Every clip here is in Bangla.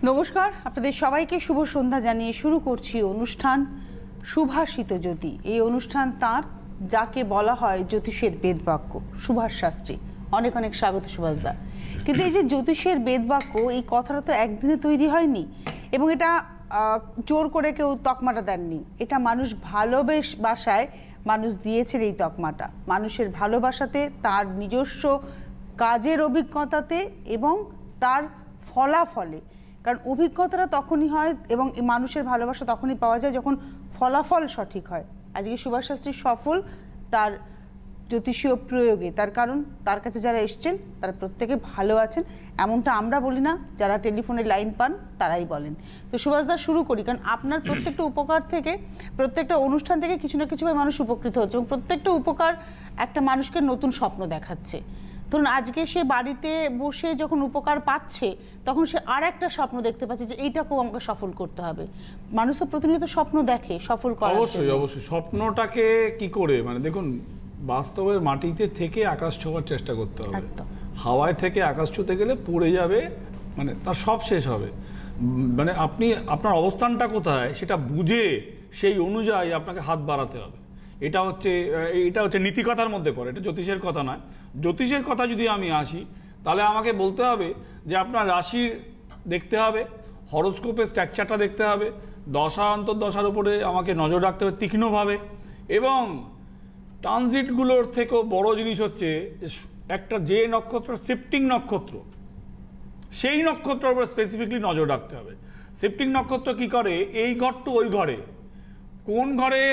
নমস্কার, আপনাদের সবাইকে শুভ সন্ধ্যা জানিয়ে শুরু করছি অনুষ্ঠান সুভাষিত জ্যোতি। এই অনুষ্ঠান তার যাকে বলা হয় জ্যোতিষের বেদবাক্য, সুভাষ শাস্ত্রী। অনেক অনেক স্বাগত সুভাষদা। কিন্তু এই যে জ্যোতিষের বেদবাক্য, এই কথাটা তো একদিনে তৈরি হয়নি এবং এটা জোর করে কেউ তকমাটা দেননি। এটা মানুষ ভালোবাসায় মানুষ দিয়েছেন এই তকমাটা, মানুষের ভালোবাসাতে, তার নিজস্ব কাজের অভিজ্ঞতাতে এবং তার ফলাফলে। কারণ অভিজ্ঞতাটা তখনই হয় এবং মানুষের ভালোবাসা তখনই পাওয়া যায় যখন ফলাফল সঠিক হয়। আজকে সুভাষ শাস্ত্রী সফল তার জ্যোতিষীয় প্রয়োগে, তার কারণ তার কাছে যারা এসছেন তারা প্রত্যেকে ভালো আছেন, এমনটা আমরা বলি না, যারা টেলিফোনে লাইন পান তারাই বলেন। তো সুভাষদা শুরু করি, কারণ আপনার প্রত্যেকটা উপকার থেকে, প্রত্যেকটা অনুষ্ঠান থেকে কিছু না কিছুভাবে মানুষ উপকৃত হচ্ছে এবং প্রত্যেকটা উপকার একটা মানুষকে নতুন স্বপ্ন দেখাচ্ছে। ধরুন আজকে সে বাড়িতে বসে যখন উপকার পাচ্ছে তখন সে আর একটা স্বপ্ন দেখতে পাচ্ছে যে এইটাকেও আমাকে সফল করতে হবে। মানুষ তো প্রতিনিয়ত স্বপ্ন দেখে সফল করার। অবশ্যই অবশ্যই স্বপ্নটাকে কি করে, মানে দেখুন, বাস্তবের মাটিতে থেকে আকাশ ছোঁয়ার চেষ্টা করতে হবে। হাওয়ায় থেকে আকাশ ছুঁতে গেলে পড়ে যাবে, মানে তার সব শেষ হবে। মানে আপনি আপনার অবস্থানটা কোথায় সেটা বুঝে সেই অনুযায়ী আপনাকে হাত বাড়াতে হবে। এটা হচ্ছে নীতিকথার মধ্যে পড়ে, এটা জ্যোতিষের কথা নয়। জ্যোতিষের কথা যদি আমি আসি তাহলে আমাকে বলতে হবে যে আপনার রাশির দেখতে হবে, হরোস্কোপের স্ট্রাকচারটা দেখতে হবে, দশা অন্তর্দশার উপরে আমাকে নজর রাখতে হবে তীক্ষ্ণভাবে। এবং ট্রানজিটগুলোর থেকেও বড় জিনিস হচ্ছে একটা যে নক্ষত্র শিফটিং নক্ষত্র, সেই নক্ষত্রের উপর স্পেসিফিকলি নজর রাখতে হবে। শিফটিং নক্ষত্র কি করে, এই ঘর টু ওই ঘরে, কোন ঘরে,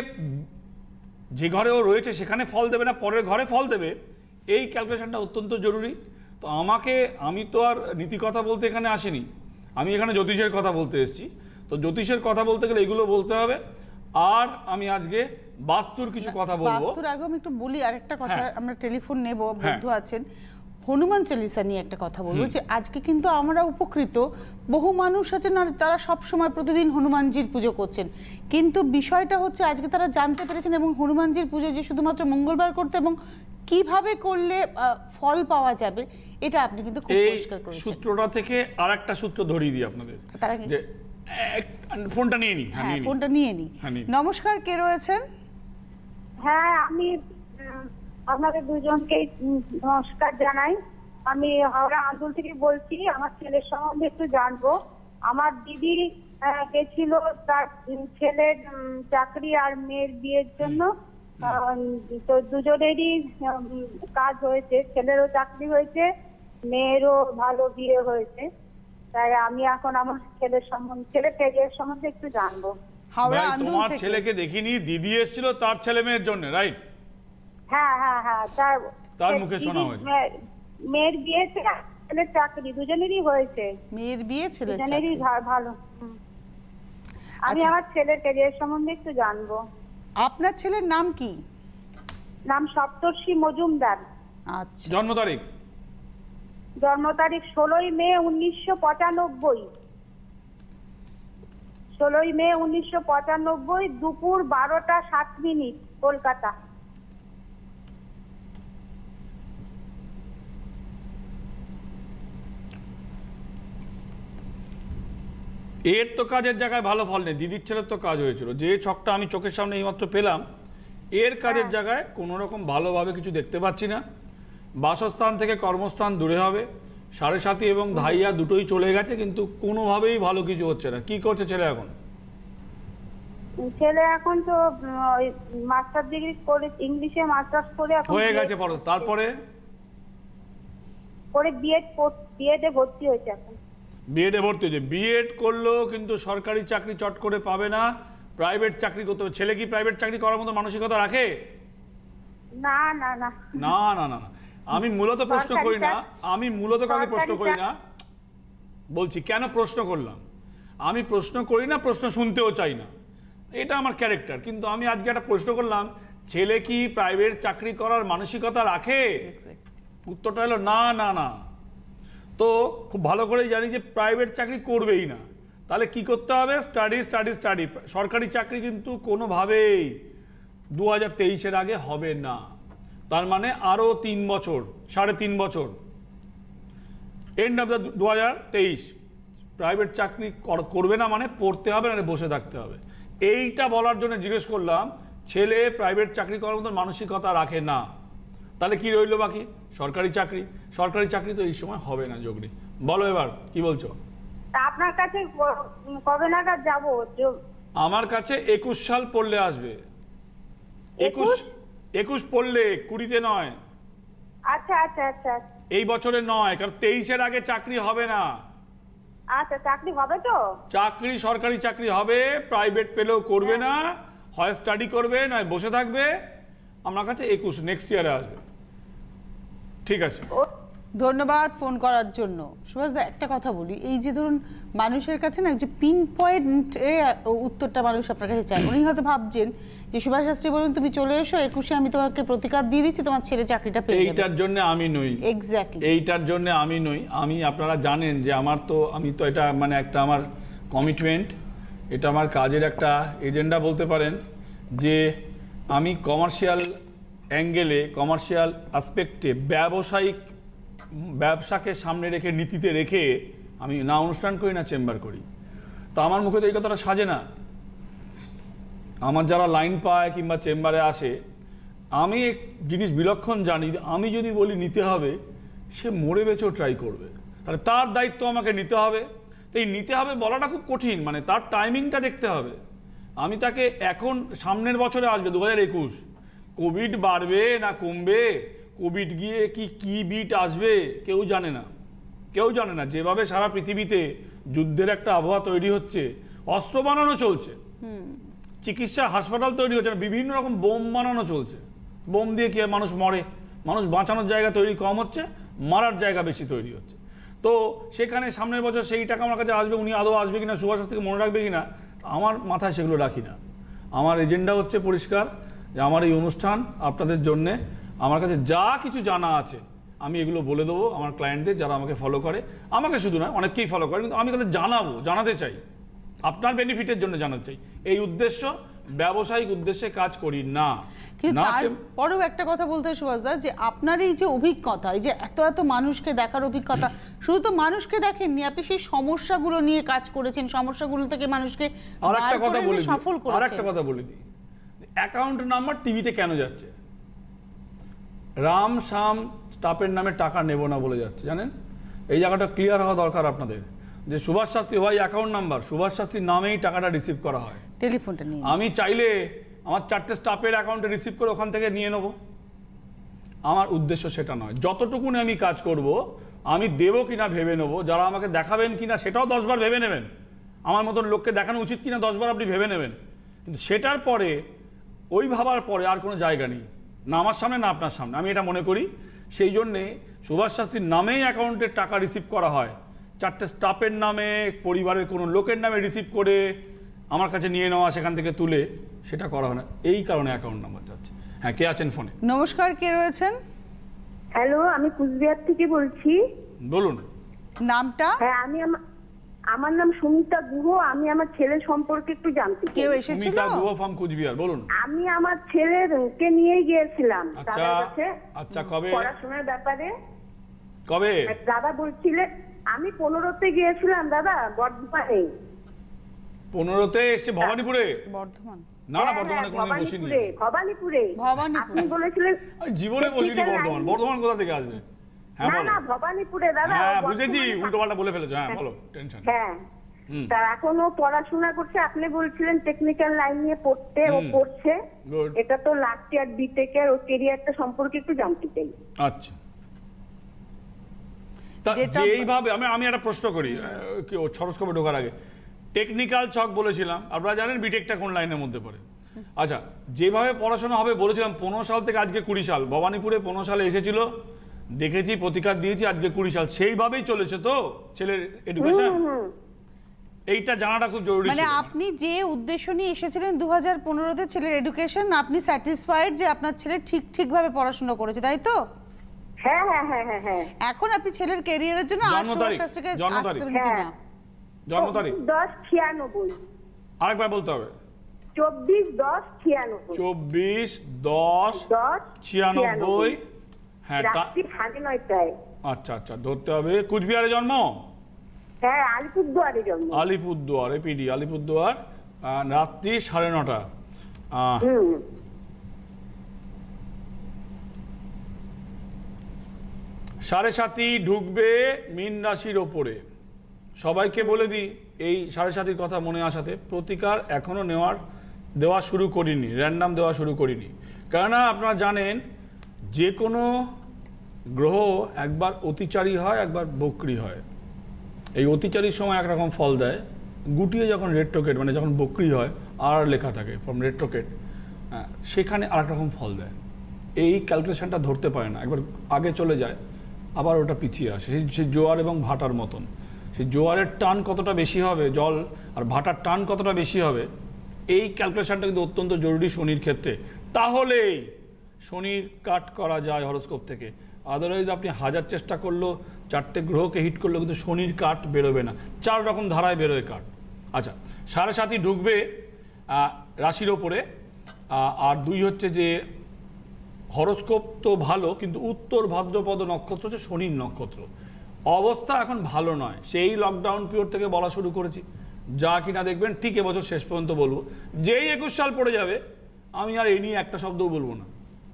যে ঘরে ও রয়েছে সেখানে ফল দেবে না পরের ঘরে ফল দেবে, এই ক্যালকুলেশনটা অত্যন্ত জরুরি। তো আমি তো আর নীতি কথা বলতে এখানে আসিনি, আমি এখানে জ্যোতিষের কথা বলতে এসেছি। তো জ্যোতিষের কথা বলতে গেলে এগুলো বলতে হবে। আর আমি আজকে বাস্তুর কিছু কথা বলবো। বাস্তুর আগে আমি একটু বলি আরেকটা কথা, আমরা টেলিফোন নেব, বন্ধু আছেন। হনুমান চালিসা নিয়ে একটা কথা বলবো, যে আজকে কিন্তু আমরা উপকৃত, বহু মানুষ আছেন আর তারা সব সময় প্রতিদিন হনুমানজির পুজো করছেন, কিন্তু বিষয়টা হচ্ছে আজকে তারা জানতে পেরেছেন এবং হনুমানজির পুজো যে শুধুমাত্র মঙ্গলবার করতে এবং কিভাবে করলে ফল পাওয়া যাবে এটা আপনি কিন্তু খুব পরিষ্কার করেছেন। সূত্রটা থেকে আরেকটা সূত্র ধরিয়ে দিই আপনাদের, যে ফোনটা নিয়ে নি। হ্যাঁ, ফোনটা নিয়ে নি। নমস্কার, কে রয়েছেন? হ্যাঁ, আমি আপনাদের দুজনকে নমস্কার জানাই। আমি হাওড়া আন্দুল থেকে বলছি। আমার ছেলের সম্বন্ধে একটু জানবো। আমার দিদি গেছিল তার ছেলের চাকরি আর মেয়ের বিয়ের জন্য, তো দুজনেরই কাজ হয়েছে, ছেলেরও চাকরি হয়েছে, মেয়েরও ভালো বিয়ে হয়েছে। তাই আমি এখন আমার ছেলের ক্যারিয়ার সম্বন্ধে একটু জানবো। তোমার ছেলেকে দেখিনি, দিদি এসেছিল তার ছেলে মেয়ের জন্য, রাইট? হ্যাঁ হ্যাঁ হ্যাঁ, তার মুখে শোনা হয়েছে মেয়ের বিয়ে, ছেলের চাকরি, দুজনেরই হয়েছে। মেয়ের বিয়ে, ছেলের দুজনেরই ভালো। আমি আমার ছেলের ক্যারিয়ার সম্বন্ধে একটু জানবো। আপনার ছেলের নাম কি? নাম সপ্তর্ষি মজুমদার। আচ্ছা, জন্ম তারিখ? জন্ম তারিখ 16ই মে 1995। 16ই মে 1995, দুপুর 12টা 7 মিনিট, কলকাতা। এর তো কাজের জায়গায় ভালো ফল নেই, দিদির ছেলের তো কাজ হয়েছিল, যে ছকটা আমি চোখের সামনে এইমাত্র পেলাম, এর কাজের জায়গায় কোনো রকম ভালোভাবে কিছু দেখতে পাচ্ছি না। বাসস্থান থেকে কর্মস্থান দূরে হবে, 7.5 এবং ধাইয়া দুটোই চলে গেছে, কিন্তু কোনোভাবেই ভালো কিছু হচ্ছে না। কি করছে ছেলে এখন? ছেলে এখন তো মাস্টার ডিগ্রি করে, ইংলিশে মাস্টার্স করে হয়ে গেছে, তারপরে বিএডে ভর্তি হয়েছে। এখন বিএডে ভর্তি হয়েছে, বিএড করলো কিন্তু সরকারি চাকরি চট করে পাবে না, প্রাইভেট চাকরি করতে হবে। ছেলে কি প্রাইভেট চাকরি করার মতো মানসিকতা রাখে? না না না না না না, আমি মূলত প্রশ্ন করি না, বলছি কেন প্রশ্ন করলাম। আমি প্রশ্ন করি না, প্রশ্ন শুনতেও চাই না, এটা আমার ক্যারেক্টার। কিন্তু আমি আজকে একটা প্রশ্ন করলাম, ছেলে কি প্রাইভেট চাকরি করার মানসিকতা রাখে? উত্তরটা হলো না না না। তো খুব ভালো করেই জানি যে প্রাইভেট চাকরি করবেই না, তাহলে কি করতে হবে? Study study study. সরকারি চাকরি কিন্তু কোনোভাবেই 2023-এর আগে হবে না, তার মানে আরও 3 বছর, 3.5 বছর, এন্ড অফ দ্য 2023 প্রাইভেট চাকরি করবে না মানে পড়তে হবে, না বসে থাকতে হবে। এইটা বলার জন্য জিজ্ঞেস করলাম, ছেলে প্রাইভেট চাকরি করার মতো মানসিকতা রাখে না, তাহলে কি রইল বাকি? সরকারি চাকরি। সরকারি চাকরি তো এই সময় হবে না যোগনি। বলো এবার কি বলছো? তা আপনার কাছে কবে নাগাদ যাবো? আমার কাছে 21 সাল পড়লে আসবে। 21 পড়লে, 20-তে নয়। আচ্ছা আচ্ছা আচ্ছা এই বছরে নয়, কারণ 23-এর আগে চাকরি হবে না। আচ্ছা, চাকরি হবে তো? চাকরি, সরকারি চাকরি হবে, প্রাইভেট পেলেও করবে না, হয় স্টাডি করবে নয় বসে থাকবে। আমার কাছে 21 নেক্সট ইয়ারে আসবে। ঠিক আছে, ধন্যবাদ ফোন করার জন্য। সুভাষদা, একটা কথা বলি, এই যে ধরুন মানুষের কাছে না যে পিন পয়েন্ট উত্তরটা মানুষ আপনার কাছে চায়। উনি হয়তো ভাবছেন যে সুভাষ শাস্ত্রী বলুন তুমি চলে এসো, 21-এ আমি তোমাকে প্রতিকার দিয়ে দিচ্ছি, তোমার ছেলে চাকরিটা পেয়ে যাবে। এইটার জন্য আমি নই, এক্স্যাক্টলি এইটার জন্য আমি নই। আমি, আপনারা জানেন যে আমি তো এটা মানে একটা আমার কমিটমেন্ট, এটা আমার কাজের একটা এজেন্ডা বলতে পারেন, যে আমি কমার্শিয়াল অ্যাঙ্গেলে, কমার্শিয়াল অ্যাসপেক্টে, ব্যবসাকে সামনে রেখে, নীতিতে রেখে আমি না অনুষ্ঠান করি না চেম্বার করি। তো আমার মুখে তো এই কথাটা সাজে না। আমার যারা লাইন পায় কিংবা চেম্বারে আসে, আমি এক জিনিস বিলক্ষণ জানি, আমি যদি বলি নিতে হবে, সে মরে বেঁচেও ট্রাই করবে, তাহলে তার দায়িত্ব আমাকে নিতে হবে। তো এই নিতে হবে বলাটা খুব কঠিন, মানে তার টাইমিংটা দেখতে হবে। আমি তাকে এখন সামনের বছরে আসবে 2021, কোভিড বাড়বে না কমবে, কোভিড গিয়ে কি বিট আসবে কেউ জানে না, কেউ জানে না। যেভাবে সারা পৃথিবীতে যুদ্ধের একটা আবহাওয়া তৈরি হচ্ছে, অস্ত্র বানানো চলছে, চিকিৎসা হাসপাতাল তৈরি হচ্ছে, বিভিন্ন রকম বোম বানানো চলছে। বোম দিয়ে কি মানুষ মরে? মানুষ বাঁচানোর জায়গা তৈরি কম হচ্ছে, মারার জায়গা বেশি তৈরি হচ্ছে। তো সেখানে সামনের বছর সেই টাকা আমার কাছে আসবে, উনি আদৌ আসবে কিনা, সুভাষ শাস্ত্রীকে মনে রাখবে কিনা, আমার মাথায় সেগুলো রাখি না। আমার এজেন্ডা হচ্ছে পরিষ্কার, যে আমার এই অনুষ্ঠান আপনাদের জন্যে, আমার কাছে যা কিছু জানা আছে আমি এগুলো বলে দেবো আমার ক্লায়েন্টদের, যারা আমাকে ফলো করে। আমাকে শুধু নয়, অনেককেই ফলো করে, কিন্তু আমি তাদের জানাতে চাই, আপনার বেনিফিটের জন্য জানাতে চাই। এই উদ্দেশ্য, ব্যবসায়িক উদ্দেশ্যে কাজ করি না। কিন্তু তারপরেও একটা কথা বলতে হয় সুভাষদা, যে আপনার এই যে অভিজ্ঞতা, এই যে এত মানুষকে দেখার অভিজ্ঞতা, শুধু তো মানুষকে দেখেননি, আপনি সেই সমস্যাগুলো নিয়ে কাজ করেছেন, সমস্যাগুলো থেকে মানুষকে সফল করেছেন। আরেকটা কথা বলে দিই, অ্যাকাউন্ট নাম্বার টিভিতে কেন যাচ্ছে? রাম শাম স্টাফের নামে টাকা নেব না বলে যাচ্ছে, জানেন? এই জায়গাটা ক্লিয়ার হওয়া দরকার আপনাদের, যে সুভাষ শাস্ত্রী ভাই অ্যাকাউন্ট নাম্বার, সুভাষ শাস্ত্রীর নামেই টাকাটা রিসিভ করা হয়। টেলিফোনটা নিয়ে আমি চাইলে আমার 4টে স্টাফের অ্যাকাউন্টে রিসিভ করে ওখান থেকে নিয়ে নেব। আমার উদ্দেশ্য সেটা নয়। যতটুকুনি আমি কাজ করব, আমি দেবো কিনা ভেবে নেবো, যারা আমাকে দেখাবেন কিনা সেটাও 10 বার ভেবে নেবেন, আমার মতন লোককে দেখানো উচিত কিনা 10 বার আপনি ভেবে নেবেন। কিন্তু সেটার পরে, ওই ভাবার পরে আর কোনো জায়গা নেই, না আমার সামনে না আপনার সামনে, আমি এটা মনে করি। সেই জন্যে সুভাষ শাস্ত্রীর নামেই অ্যাকাউন্টে টাকা রিসিভ করা হয়, 4টে স্টাফের নামে, পরিবারের কোনো লোকের নামে রিসিভ করে আমার কাছে নিয়ে নেওয়া, সেখান থেকে তুলে সেটা করা হয় না। এই কারণে অ্যাকাউন্ট নাম্বারটা আছে। হ্যাঁ, কে আছেন ফোনে? নমস্কার, কে রয়েছেন? হ্যালো, আমি কুচবিহার থেকে বলছি। বলুন নামটা? হ্যাঁ, আমার নাম সুমিতা গুহ। আমি আমার ছেলে সম্পর্কে একটু জানতে চাই। কেউ এসেছিল? সুমিতা গুহ ফ্রম কুচবিহার, বলুন। আমি আমার ছেলেকে নিয়ে গিয়েছিলাম আচ্ছা দাদার কাছে। আচ্ছা, কবে? পড়াশোনার ব্যাপারে। কবে? দাদা বলছিলেন, আমি 15তে গিয়েছিলাম দাদা, বর্ধমানে। 15তে এসছে ভবানীপুরে? বর্ধমান? না না, বর্ধমানে কোনো বসিনি। ভবানীপুরে আপনি বলেছিলেন। আমি জীবনে বসিনি বর্ধমান। বর্ধমান কোথা থেকে আসবে? হ্যাঁ না বলো। না, ভবানীপুরে দাদা। হ্যাঁ বুঝেছি, উল্টোপাল্টা বলে ফেলেছো। হ্যাঁ বলো, টেনশন। হ্যাঁ, তা এখনো পড়াশোনা করছে। আপনি বলছিলেন টেকনিক্যাল লাইন নিয়ে পড়তে, ও পড়ছে। এটা তো লাস্ট ইয়ার বিটেক এর, ও ক্যারিয়ারটা সম্পর্কে একটু জানতে চাই। আচ্ছা, তা যেইভাবে আমি একটা প্রশ্ন করি, কি ও সরস্কোপে ঢোকার আগে, টেকনিক্যাল ছক বলেছিলাম, আপনারা জানেন বিটেকটা কোন লাইনের মধ্যে পড়ে। আচ্ছা, যেভাবে পড়াশোনা হবে বলেছিলাম, 15 সাল থেকে আজকে 20 সাল, ভবানীপুরে 15 সালে এসেছিল, দেখেছি, প্রতিকার দিয়েছি, আজকে 20 সাল, সেইভাবেই চলেছে তো ছেলের এডুকেশন। এইটা জানাটা খুব জরুরি। মানে আপনি যে উদ্দেশ্য নিয়ে এসেছিলেন 2015তে ছেলের এডুকেশন, আপনি স্যাটিসফাইড যে আপনার ছেলে ঠিকভাবে পড়াশোনা করেছে, তাই তো? হ্যাঁ হ্যাঁ হ্যাঁ হ্যাঁ হ্যাঁ। এখন আপনি ছেলের ক্যারিয়ারের জন্য জন্ম তারিখ 1096। আরেকবার বলতে হবে। 24/10/96। 24/10/96। হ্যাঁ, রাত্রি 9:30টায়। আচ্ছা আচ্ছা, ধরতে হবে। কুচবিহারে জন্ম? হ্যাঁ, আলিপুরদুয়ারে জন্ম। আলিপুরদুয়ার, এপিডি আলিপুরদুয়ার, রাত্রি 9:30। সাড়ে সাতই ঢুকবে মীন রাশির ওপরে। সবাইকে বলে দিই এই সাড়ে সাতির কথা মনে আসাতে, প্রতিকার এখনো দেওয়া শুরু করিনি, র্যান্ডাম দেওয়া শুরু করিনি। কেননা আপনারা জানেন যে কোনো গ্রহ একবার অতিচারী হয়, একবার বক্রী হয়। এই অতিচারীর সময় একরকম ফল দেয়, গুটিয়ে যখন রেট্রোকেট মানে যখন বক্রী হয় আর লেখা থাকে ফ্রম রেট্রোকেট, সেখানে আর এক রকম ফল দেয়। এই ক্যালকুলেশনটা ধরতে পারে না, একবার আগে চলে যায় আবার ওটা পিছিয়ে আসে। সেই জোয়ার এবং ভাটার মতন, সেই জোয়ারের টান কতটা বেশি হবে জল আর ভাটার টান কতটা বেশি হবে, এই ক্যালকুলেশনটা কিন্তু অত্যন্ত জরুরি শনির ক্ষেত্রে। তাহলেই শনির কাট করা যায় হরোস্কোপ থেকে। আদারওয়াইজ আপনি হাজার চেষ্টা করলেও, 4টে গ্রহকে হিট করলেও কিন্তু শনির কাট বেরোবে না। 4 রকম ধারায় বেরোয় কাট। আচ্ছা, সাড়ে সাতই ঢুকবে রাশির ওপরে। আর 2 হচ্ছে যে হরোস্কোপ তো ভালো, কিন্তু উত্তর ভাদ্রপদ নক্ষত্র হচ্ছে শনির নক্ষত্র। অবস্থা এখন ভালো নয়, সেই লকডাউন পিরিয়ড থেকে বলা শুরু করেছি। যা কিনা দেখবেন ঠিক এবছর শেষ পর্যন্ত বলবো। যেই 21 সাল পড়ে যাবে আমি আর এই নিয়ে একটা শব্দও বলবো না,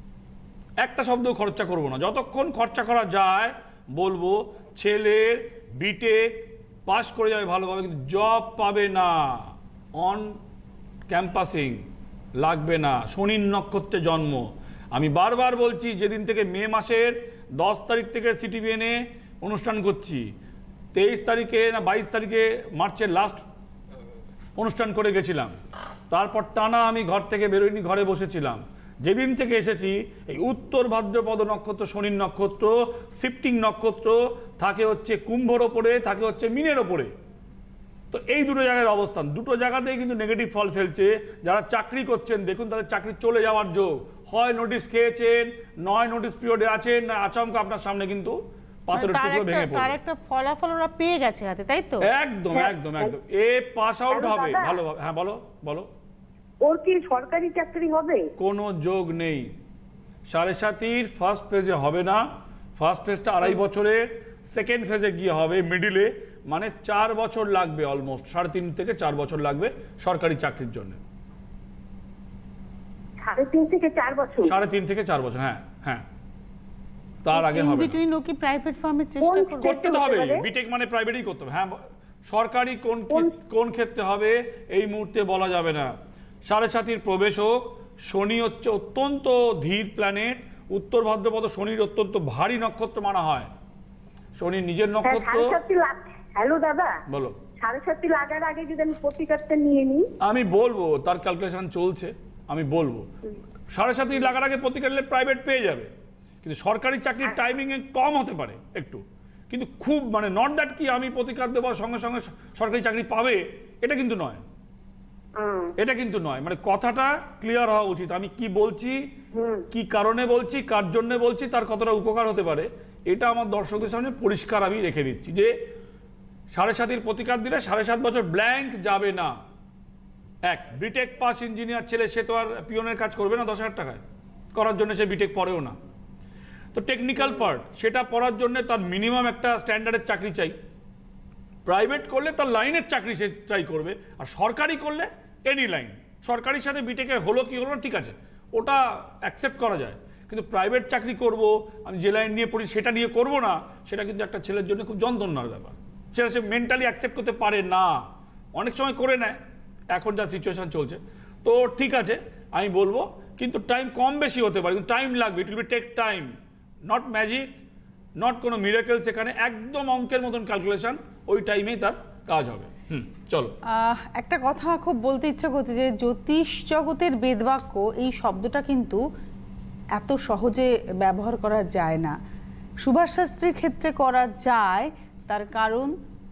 একটা শব্দও খরচা করবো না। যতক্ষণ খরচা করা যায় বলবো ছেলের বিটেক পাস করে যাবে ভালোভাবে, কিন্তু জব পাবে না, অন ক্যাম্পাসিং লাগবে না। শনির নক্ষত্রে জন্ম। আমি বারবার বলছি, যেদিন থেকে মে মাসের 10 তারিখ থেকে সিটিভিএনে অনুষ্ঠান করছি, 23 তারিখে না 22 তারিখে মার্চের লাস্ট অনুষ্ঠান করে গেছিলাম, তারপর টানা আমি ঘর থেকে বেরোইনি, ঘরে বসেছিলাম। যেদিন থেকে এসেছি এই উত্তর ভাদ্রপদ নক্ষত্র শনির নক্ষত্র, শিফটিং নক্ষত্র, থাকে হচ্ছে কুম্ভর ওপরে, থাকে হচ্ছে মীনের ওপরে। তো এই দুটো জায়গার অবস্থান, দুটো জায়গাতেই কিন্তু নেগেটিভ ফল ফেলছে। যারা চাকরি করছেন দেখুন তাদের চাকরি চলে যাওয়ার যোগ, হয় নোটিশ খেয়েছেন, নয় নোটিশ পিরিয়ডে আছেন, না আচমকা আপনার সামনে কিন্তু পাথরের টুকরো ভেঙে পড়বে। তার একটা ফলাফল ওরা পেয়ে গেছে হাতে, তাই তো? একদম একদম একদম। এ পাস আউট হবে ভালোভাবে। হ্যাঁ বলো বলো। ওর কি সরকারি চাকরি হবে? কোনো যোগ নেই। সাড়ে সাতির ফার্স্ট ফেজে হবে না, ফার্স্ট ফেজটা 2.5 বছরের, সেকেন্ড ফেজে গিয়ে হবে মিডিলে, মানে 4 বছর লাগবে, অলমোস্ট 3.5 থেকে 4 বছর লাগবে সরকারি চাকরির জন্য। 3.5 থেকে 4 বছর? 3.5 থেকে 4 বছর, হ্যাঁ হ্যাঁ, তার আগে হবে না। বিটুইন ও কি প্রাইভেট ফার্মে চেষ্টা করতে তো হবে, বিটেক মানে প্রাইভেটই করতে হবে। হ্যাঁ, সরকারি কোন ক্ষেত্রে হবে এই মুহূর্তে বলা যাবে না। সাড়ে সাতির প্রবেশ হোক, শনি হচ্ছে অত্যন্ত ধীর প্ল্যানেট, উত্তর ভাদ্রপদ শনির অত্যন্ত ভারী নক্ষত্র মানা হয়। শনির নিজের নক্ষত্র। হ্যালো দাদা, বলো। 7.5 লাগার আগে যদি আমি প্রতিকারটা নিয়ে নিই? আমি বলবো, তার ক্যালকুলেশন চলছে, আমি বলবো 7.5 লাগার আগে প্রতিকার নিলে প্রাইভেট পেয়ে যাবে, কিন্তু সরকারি চাকরির টাইমিং কম হতে পারে একটু, কিন্তু খুব মানে নট দ্যাট কি আমি প্রতিকার দেওয়ার সঙ্গে সঙ্গে সরকারি চাকরি পাবে, এটা কিন্তু নয়। এটা কিন্তু নয়, মানে কথাটা ক্লিয়ার হওয়া উচিত। আমি কি বলছি, কি কারণে বলছি, কার জন্য বলছি, তার কতটা উপকার হতে পারে, এটা আমার দর্শকদের সামনে পরিষ্কার আমি রেখে দিচ্ছি যে 7.5 প্রতিকার দিলে 7.5 বছর ব্ল্যাঙ্ক যাবে না। এক বিটেক পাস ইঞ্জিনিয়ার ছেলে, সে তো আর পিওনের কাজ করবে না 10,000 টাকায়, করার জন্য সে বিটেক পড়েও না। তো টেকনিক্যাল পার্ট, সেটা পড়ার জন্য তার মিনিমাম একটা স্ট্যান্ডার্ডের চাকরি চাই। প্রাইভেট করলে তার লাইনের চাকরি সে ট্রাই করবে, আর সরকারি করলে এনি লাইন। সরকারির সাথে বিটেকের হলো কি হলো না ঠিক আছে, ওটা অ্যাকসেপ্ট করা যায়, কিন্তু প্রাইভেট চাকরি করব, আমি যে লাইন নিয়ে পড়ি সেটা নিয়ে করব না, সেটা কিন্তু একটা ছেলের জন্য খুব যন্ত্রণার ব্যাপার। সেটা সে মেন্টালি অ্যাকসেপ্ট করতে পারে না, অনেক সময় করে নেয়, এখন যা সিচুয়েশন চলছে। তো ঠিক আছে আমি বলবো, কিন্তু টাইম কম বেশি হতে পারে, কিন্তু টাইম লাগবে, it will be take time, not magic, not কোনো মিরাকেল। সেখানে একদম অঙ্কের মতন ক্যালকুলেশন, ওই টাইমেই তার কাজ হবে। চলো, একটা কথা খুব বলতে ইচ্ছা করছে যে জ্যোতিষ জগতের বেদবাক্য এই শব্দটা কিন্তু এত সহজে ব্যবহার করা যায় না। সুভাষ শাস্ত্রীর ক্ষেত্রে করা যায়, তার কারণ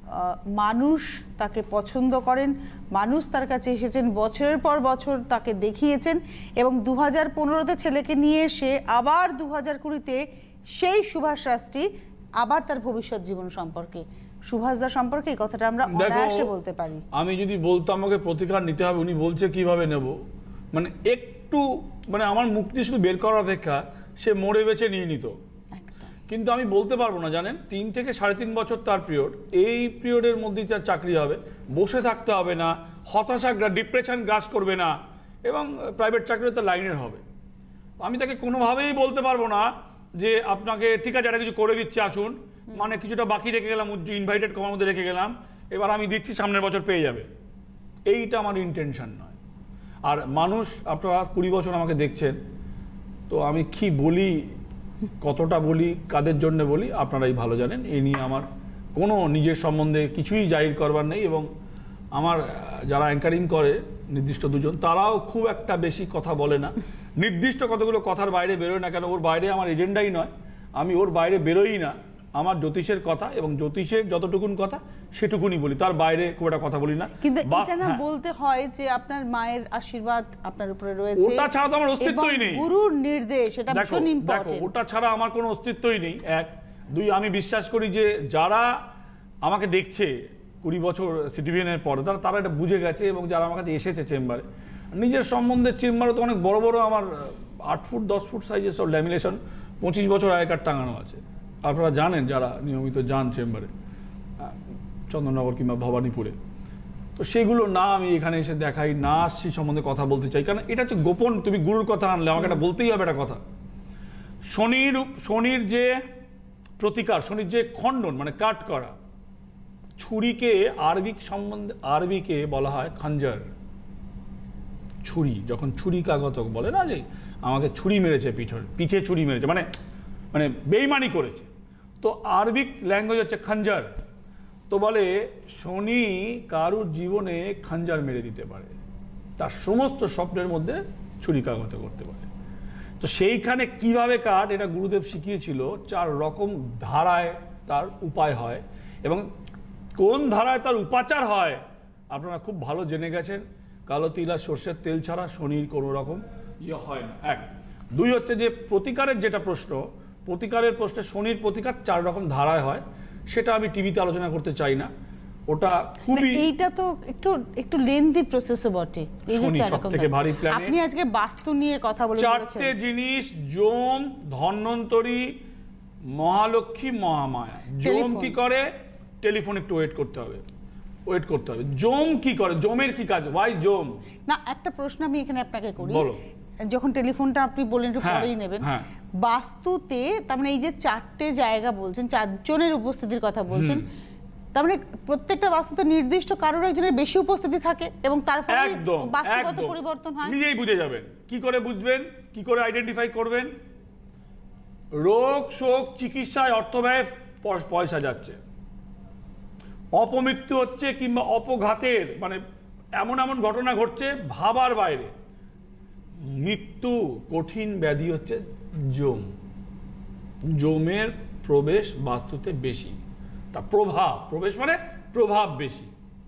মানুষ তাকে পছন্দ করেন, মানুষ তার কাছে এসেছেন, বছরের পর বছর তাকে দেখিয়েছেন, এবং 2015-তে ছেলেকে নিয়ে এসে আবার 2020-তে সেই সুভাষ শাস্ত্রী আবার তার ভবিষ্যৎ জীবন সম্পর্কে, সুভাষদা সম্পর্কে এই কথাটা আমরা অনায়াসে বলতে পারি। আমি যদি বলতাম আমাকে প্রতিকার নিতে হবে, উনি বলছে কিভাবে নেব, মানে একটু মানে আমার মুখ দিয়ে শুধু বের করার অপেক্ষা সে মরে বেঁচে নিয়ে নিত। কিন্তু আমি বলতে পারবো না, জানেন, 3 থেকে 3.5 বছর তার পিরিয়ড, এই পিরিয়ডের মধ্যেই তার চাকরি হবে, বসে থাকতে হবে না, হতাশা ডিপ্রেশন গ্রাস করবে না, এবং প্রাইভেট চাকরিতে লাইনের হবে। আমি তাকে কোনোভাবেই বলতে পারবো না যে আপনাকে ঠিক আছে একটা কিছু করে দিচ্ছি আসুন, মানে কিছুটা বাকি রেখে গেলাম, ইনভাইটেড কমার মধ্যে রেখে গেলাম, এবার আমি দিচ্ছি সামনের বছর পেয়ে যাবে, এইটা আমার ইন্টেনশন নয়। আর মানুষ, আপনারা 20 বছর আমাকে দেখছেন, তো আমি কি বলি, কতটা বলি, কাদের জন্য বলি আপনারাই ভালো জানেন। এই নিয়ে আমার কোনো নিজের সম্বন্ধে কিছুই জাহির করবার নেই, এবং আমার যারা অ্যাঙ্কারিং করে নির্দিষ্ট দুজন, তারাও খুব একটা বেশি কথা বলে না, নির্দিষ্ট কতগুলো কথার বাইরে বেরোয় না, কেন ওর বাইরে আমার এজেন্ডাই নয়, আমি ওর বাইরে বেরোই না। আমার জ্যোতিষের কথা এবং জ্যোতিষের যতটুকুন কথা সেটুকুনি বলি, তার বাইরে খুব একটা কথা বলি না। কিন্তু এটা না বলতে হয় যে আপনার মায়ের আশীর্বাদ আপনার উপরে রয়েছে, ওটা ছাড়া তো আমার অস্তিত্বই নেই, গুরুর নির্দেশ, এটা ভীষণ ইম্পর্টেন্ট। ওটা ছাড়া আমার কোনো অস্তিত্বই নেই। 1 2 আমি বিশ্বাস করি যে যারা আমাকে দেখছে 20 বছর সিটিভিএনের পরে, তারা এটা বুঝে গেছে, এবং যারা আমার কাছে এসেছে চেম্বারে, নিজের সম্বন্ধে চেম্বারে তো অনেক বড় বড় আমার 8 ফুট 10 ফুট সাইজের সব ল্যামিনেশন 25 বছর আগেকার টাঙানো আছে। আপনারা জানেন যারা নিয়মিত যান চেম্বারে, চন্দননগর কিংবা ভবানীপুরে, তো সেগুলো না আমি এখানে এসে দেখাই, না আসছি সম্বন্ধে কথা বলতে চাই, কারণ এটা হচ্ছে গোপন। তুমি গুরুর কথা আনলে আমাকে এটা বলতেই হবে একটা কথা। শনির যে প্রতিকার, শনির যে খণ্ডন মানে কাট করা, ছুরিকে আরবিকে বলা হয় খঞ্জর। ছুরি, যখন ছুরি কাগতক বলে না যে আমাকে ছুরি মেরেছে, পিঠে ছুরি মেরেছে, মানে মানে বেইমানি করেছে, তো আরবিক ল্যাঙ্গুয়েজ হচ্ছে খঞ্জর। তো বলে শনি কারুর জীবনে খঞ্জর মেরে দিতে পারে, তার সমস্ত স্বপ্নের মধ্যে ছুরিকাঘাত করতে পারে। তো সেইখানে কিভাবে কাট, এটা গুরুদেব শিখিয়েছিল। 4 রকম ধারায় তার উপায় হয়, এবং কোন ধারায় তার উপাচার হয় আপনারা খুব ভালো জেনে গেছেন। কালো তিল আর সর্ষের তেল ছাড়া শনির কোনো রকম হয় না। 1 2 হচ্ছে যে প্রতিকারের যেটা প্রশ্ন, প্রতিকারের প্রশ্নে শনির প্রতিকার 4 রকম ধারায় হয়, সেটা আমি টিভিতে আলোচনা করতে চাই না, ওটা খুবই, এইটা তো একটু লেন্দি প্রসেসও বটে। এই যে 4 রকম সবথেকে ভারী প্ল্যানেট। আপনি আজকে বাস্তু নিয়ে কথা বলে বলেছেন, 4টে জিনিস, যম, ধন্বন্তরী, মহালক্ষ্মী, মহামায়া। যম কি করে? টেলিফোন একটু ওয়েট করতে হবে। যম কি করে? যমের কি কাজ? ওয়াই যম? না, একটা প্রশ্ন আমি এখানে আপনাকে করি। যখন টেলিফোনটা আপনি বললেন একটু পরেই নেবেন, বাস্তুতে তার মানে এই যে 4টে জায়গা বলছেন, 4 জনের উপস্থিতির কথা বলছেন, তার মানে প্রত্যেকটা বাস্তুতে নির্দিষ্ট কারোর একজনের বেশি উপস্থিতি থাকে, এবং তার ফলে বাস্তুগত পরিবর্তন হয়। নিজেই বুঝে যাবেন। কি করে বুঝবেন? কি করে আইডেন্টিফাই করবেন? রোগ শোক চিকিৎসায় অর্থ ব্যয়, পয়সা যাচ্ছে, অপমৃত্যু হচ্ছে কিংবা অপঘাতের মানে এমন এমন ঘটনা ঘটছে ভাবার বাইরে, মৃত্যু, কঠিন ব্যাধি হচ্ছে যম। যমের প্রবেশ বাস্তুতে বেশি, তা প্রবেশ মানে প্রভাব বেশি।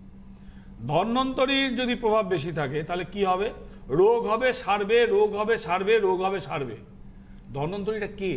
ধন্বন্তরীর যদি প্রভাব বেশি থাকে তাহলে কি হবে? রোগ হবে সারবে, রোগ হবে সারবে, রোগ হবে সারবে। ধন্বন্তরীটা কে?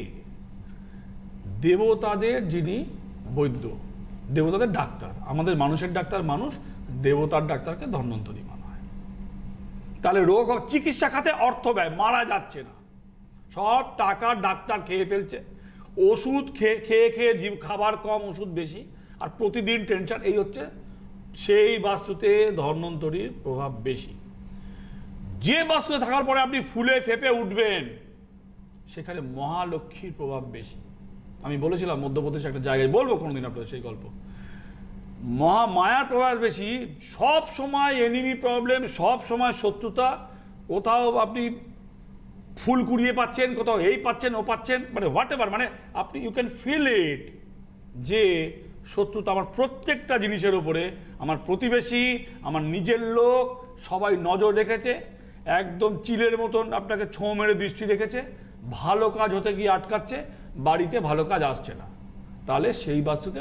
দেবতাদের যিনি বৈদ্য, দেবতাদের ডাক্তার। আমাদের মানুষের ডাক্তার মানুষ, দেবতার ডাক্তারকে ধন্বন্তরী মানা হয়। তাহলে রোগ, চিকিৎসা খাতে অর্থ ব্যয়, মারা যাচ্ছে না, সব টাকা ডাক্তার খেয়ে ফেলছে, ওষুধ খেয়ে খাবার কম, ওষুধ বেশি, আর প্রতিদিন টেনশন। এই হচ্ছে সেই বাস্তুতে ধন্বন্তরীর প্রভাব বেশি। যে বাস্তুতে থাকার পরে আপনি ফুলে ফেপে উঠবেন, সেখানে মহালক্ষ্মীর প্রভাব বেশি। আমি বলেছিলাম মধ্যপ্রদেশে একটা জায়গায়, বলবো কোনোদিন আপনাদের সেই গল্প। মহামায়ার প্রভাব বেশি, সব সময় এনিমি প্রবলেম, সব সময় শত্রুতা। কোথাও আপনি ফুল কুড়িয়ে পাচ্ছেন, কোথাও এই পাচ্ছেন ও পাচ্ছেন, মানে হোয়াট এভার, মানে আপনি ইউ ক্যান ফিল ইট যে শত্রুতা আমার প্রত্যেকটা জিনিসের উপরে। আমার প্রতিবেশী, আমার নিজের লোক, সবাই নজর রেখেছে, একদম চিলের মতন আপনাকে ছোঁ মেরে দৃষ্টি রেখেছে। ভালো কাজ হতে গিয়ে আটকাচ্ছে, বাড়িতে ভালো কাজ আসছে না। তাহলে সেই বাস্তুতে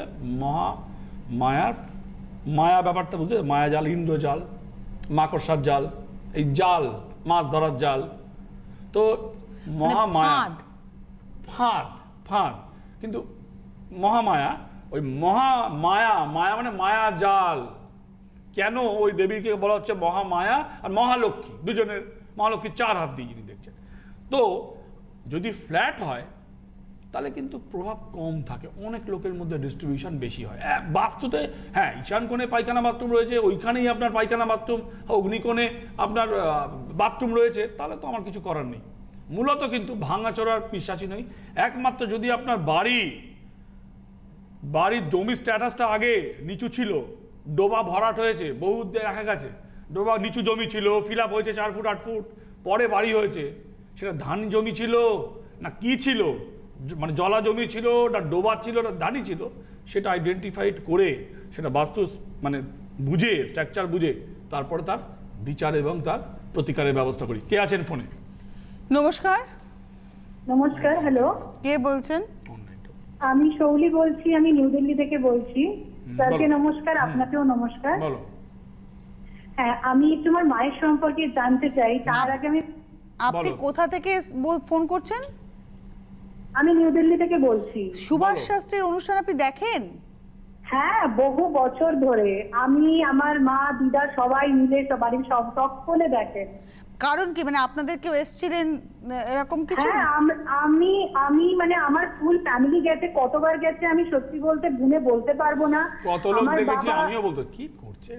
মায়া ব্যাপারটা বুঝতে, মায়া জাল, ইন্দ্রজাল, মাকড়সার জাল, এই জাল, মাছ ধরার জাল। তো মহামায়া, ফাঁদ, কিন্তু মহামায়া, ওই মহামায়া, মায়া মানে মায়া জাল। কেন ওই দেবীকে বলা হচ্ছে মহামায়া আর মহালক্ষ্মী? দুজনের, মহালক্ষ্মী 4 হাত দিয়ে যিনি দেখছেন। তো যদি ফ্ল্যাট হয় তাহলে কিন্তু প্রভাব কম থাকে, অনেক লোকের মধ্যে ডিস্ট্রিবিউশন বেশি হয়। বাস্তুতে হ্যাঁ ঈশান কোণে পায়খানা বাথরুম রয়েছে, ওইখানেই আপনার পায়খানা বাথরুম, অগ্নিকোণে আপনার বাথরুম রয়েছে, তাহলে তো আমার কিছু করার নেই। মূলত কিন্তু ভাঙাচোরার বিশ্বাসী নই। একমাত্র যদি আপনার বাড়ির জমির স্ট্যাটাসটা আগে নিচু ছিল, ডোবা ভরাট হয়েছে, বহু দেখা গেছে ডোবা নিচু জমি ছিল, ফিল আপ হয়েছে 4 ফুট 8 ফুট, পরে বাড়ি হয়েছে, সেটা ধান জমি ছিল না কি ছিল, মানে জলা জমি ছিল না ডোবা ছিল না ধানই ছিল, সেটা আইডেন্টিফাইড করে সেটা বাস্তু মানে বুঝে স্ট্রাকচার বুঝে তারপরে তার বিচার এবং তার প্রতিকারের ব্যবস্থা করি। কে আছেন ফোনে? নমস্কার। নমস্কার, হ্যালো, কে বলছেন? আমি শৌলি বলছি, আমি নিউ দিল্লি থেকে বলছি। স্যারকে নমস্কার, আপনাকেও নমস্কার। বলো। হ্যাঁ, আমি তোমার মায়ের সম্পর্কে জানতে চাই। তার আগে আপনি কোথা থেকে ফোন করছেন? আমি নিউ দিল্লি থেকে বলছি। সুভাষ শাস্ত্রীর অনুষ্ঠান আপনি দেখেন? হ্যাঁ, বহু বছর ধরে আমি, আমার মা, দিদা সবাই মিলে বাড়ির সকলে দেখেন। কারণ কি, মানে আপনাদের কেউ এসেছিলেন এরকম কিছু? হ্যাঁ, আমি মানে আমার ফুল ফ্যামিলি গেছে, কতবার গেছে আমি সত্যি বলতে গুনে বলতে পারবো না। কত লোক দেখেছি আমিও বলতে কি করছে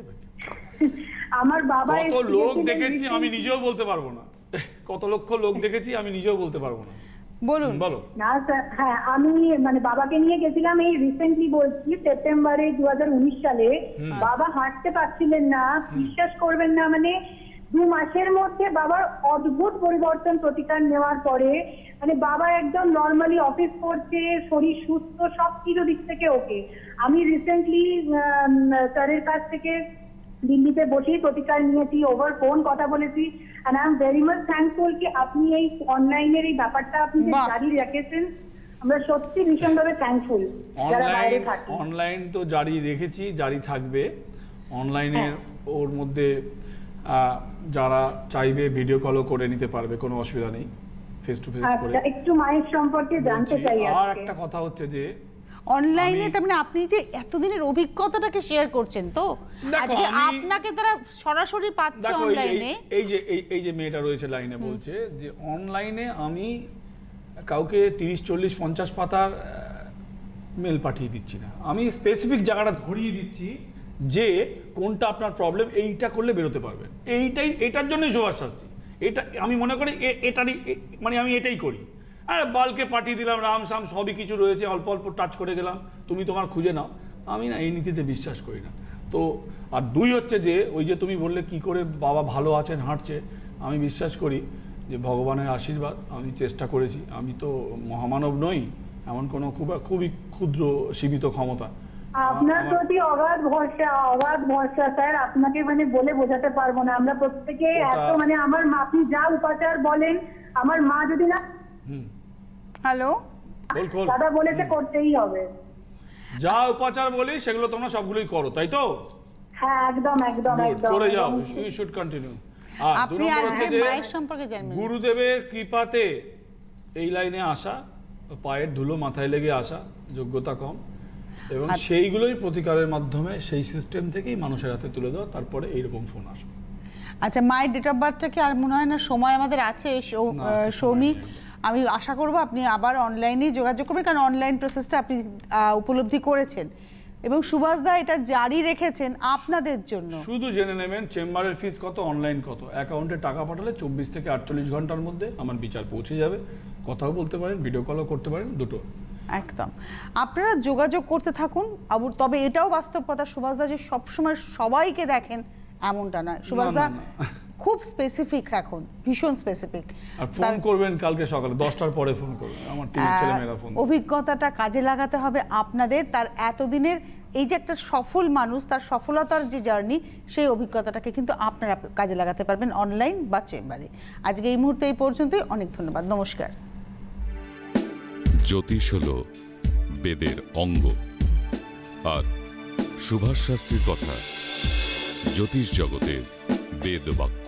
আমার বাবা কত লোক দেখেছি আমি নিজেও বলতে পারবো না, কত লক্ষ লোক দেখেছি আমি নিজেও বলতে পারবো না। বলুন। বলো। না স্যার, হ্যাঁ আমি মানে বাবাকে নিয়ে গেছিলাম এই রিসেন্টলি বলছি সেপ্টেম্বরে 2019 সালে। বাবা হাঁটতে পারছিলেন না, বিশ্বাস করবেন না, মানে 2 মাসের মধ্যে বাবার অদ্ভুত পরিবর্তন প্রতিকার নেওয়ার পরে মানে বাবা একদম নর্মালি অফিস করছে, শরীর সুস্থ, সবকিছু দিক থেকে ওকে। আমি রিসেন্টলি স্যারের কাছ থেকে দিল্লিতে বসেই প্রতিকার নিয়েছি, ওভার ফোন কথা বলেছি। And I am very much thankful কি আপনি এই অনলাইনের এই ব্যাপারটা আপনি যে জারি রেখেছেন, আমরা সত্যি ভীষণভাবে থ্যাঙ্কফুল যারা বাইরে থাকি। অনলাইন তো জারি রেখেছি, জারি থাকবে। অনলাইনের ওর মধ্যে যারা চাইবে ভিডিও কলও করে নিতে পারবে, কোনো অসুবিধা নেই, ফেস টু ফেস করে। আচ্ছা, একটু মায়ের সম্পর্কে জানতে চাই। আর একটা কথা হচ্ছে যে অনলাইনে তার মানে আপনি যে এতদিনের অভিজ্ঞতাটাকে শেয়ার করছেন, তো আজকে আপনাকে তারা সরাসরি পাচ্ছে অনলাইনে। এই যে মেয়েটা রয়েছে লাইনে বলছে যে অনলাইনে আমি কাউকে 30 40 50 পাতার মেল পাঠিয়ে দিচ্ছি না, আমি স্পেসিফিক জায়গাটা ধরিয়ে দিচ্ছি যে কোনটা আপনার প্রবলেম, এইটা করলে বেরোতে পারবেন। এটার জন্যই সুভাষ শাস্ত্রী, এটা আমি মনে করি এটারই মানে আমি এটাই করি। আর বালকে পাঠিয়ে দিলাম, রাম সাম সবই কিছু রয়েছে, অল্প অল্প টাচ করে গেলাম, তুমি তোমার খুঁজে নাও, আমি না এই নীতিতে বিশ্বাস করি না। তো আর 2 হচ্ছে যে ওই যে তুমি বললে কি করে বাবা ভালো আছেন, হাঁটছে, আমি বিশ্বাস করি যে ভগবানের আশীর্বাদ, আমি চেষ্টা করেছি, আমি তো মহামানব নই, এমন কোনো খুবই ক্ষুদ্র সীমিত ক্ষমতা। আপনার প্রতি অগাধ ভরসা স্যার, আপনাকে মানে বলে বোঝাতে পারবো না। আমরা প্রত্যেকে এত মানে আমার মা, আপনি যা উপাচার বলেন, আমার মা যদি না হ্যালো দাদা বলেছে করতেই হবে, যা উপাচার বলি সেগুলো তোমরা সবগুলোই করো, তাই তো? হ্যাঁ, একদম একদম একদম করে যাও, ইউ শুড কন্টিনিউ। আর আপনি আজকে মায়ের সম্পর্কে জানবেন। গুরুদেবের কৃপাতে এই লাইনে আসা, পায়ের ধুলো মাথায় লেগে আসা, যোগ্যতা কম, এবং সেইগুলোই প্রতিকারের মাধ্যমে সেই সিস্টেম থেকেই মানুষের হাতে তুলে দেওয়া, তারপরে এইরকম ফোন আসবে। আচ্ছা, মায়ের ডেট অফ বার্থটা কি আর মনে হয় না সময় আমাদের আছে? সৌমিক, আমি আশা করব আপনি আবার অনলাইনে যোগাযোগ করবেন, কারণ অনলাইন প্রসেসটা আপনি উপলব্ধি করেছেন এবং সুভাষ দা এটা জারি রেখেছেন আপনাদের জন্য। শুধু জেনে নেবেন চেম্বারের ফিস কত, অনলাইন কত। অ্যাকাউন্টে টাকা পাঠালে 24 থেকে 48 ঘন্টার মধ্যে আমার বিচার পৌঁছে যাবে। কথাও বলতে পারেন, ভিডিও কলও করতে পারেন, দুটো। একদম আপনারা যোগাযোগ করতে থাকুন। তবে এটাও বাস্তব কথা সুভাষ দা যে সবসময় সবাইকে দেখেন এমনটা নয়। সুভাষ দা খুব স্পেসিফিক, এখন ভীষণ স্পেসিফিক। আর ফোন করবেন কালকে সকালে 10টার পরে ফোন করবেন, আমার টিমের ছেলেমেয়েরা ফোন। অভিজ্ঞতাটা কাজে লাগাতে হবে আপনাদের, তার এতদিনের এই যে একটা সফল মানুষ, তার সফলতার যে জার্নি, সেই অভিজ্ঞতাটাকে কিন্তু আপনারা কাজে লাগাতে পারবেন অনলাইন বা চেম্বারে। আজকে এই মুহূর্তে এই পর্যন্তই, অনেক ধন্যবাদ, নমস্কার। জ্যোতিষ হল বেদের অঙ্গ, আর সুভাষ শাস্ত্রীর কথা জ্যোতিষ জগতের বেদ বাক্য।